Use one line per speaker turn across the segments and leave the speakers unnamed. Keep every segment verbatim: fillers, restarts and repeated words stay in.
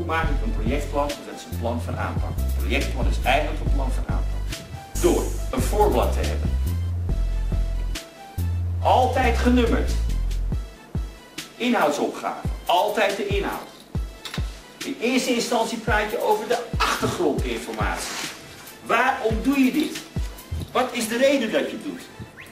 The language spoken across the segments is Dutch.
hoe maak ik een projectplan? Dus dat is een plan van aanpak. Een projectplan is eigenlijk een plan van aanpak. Door een voorblad te hebben. Altijd genummerd. Inhoudsopgave. Altijd de inhoud. In eerste instantie praat je over de achtergrondinformatie. Waarom doe je dit? Wat is de reden dat je het doet?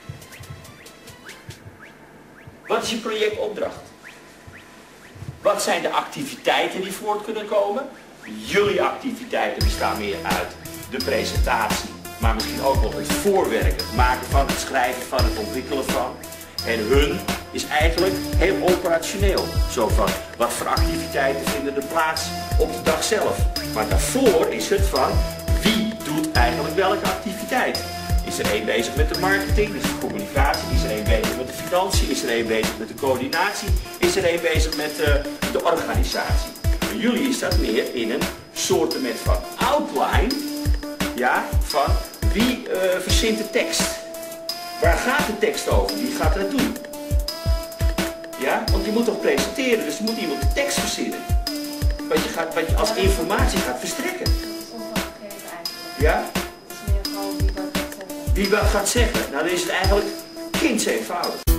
Wat is je projectopdracht? Wat zijn de activiteiten die voort kunnen komen? Jullie activiteiten bestaan meer uit de presentatie, maar misschien ook wel het voorwerken, het maken van, het schrijven van, het ontwikkelen van. En hun is eigenlijk heel operationeel. Zo van, wat voor activiteiten vinden er plaats op de dag zelf. Maar daarvoor is het van, wie doet eigenlijk welke activiteit? Is er één bezig met de marketing, dus de communicatie? Is er één bezig met de financiën? Is er één bezig met de coördinatie? Is er één bezig met uh, de organisatie? Bij jullie is dat meer in een soortement van outline, ja, van wie uh, verzint de tekst? Waar gaat de tekst over? Wie gaat dat doen? Ja, want je moet toch presenteren, dus er moet iemand de tekst verzinnen. Wat je, gaat, wat je als informatie gaat verstrekken.
Dat is ongegeven eigenlijk.
Ja?
Het is meer gewoon wie wat gaat zeggen.
Wie wat gaat zeggen? Nou, dan is het eigenlijk kindseenvoudig.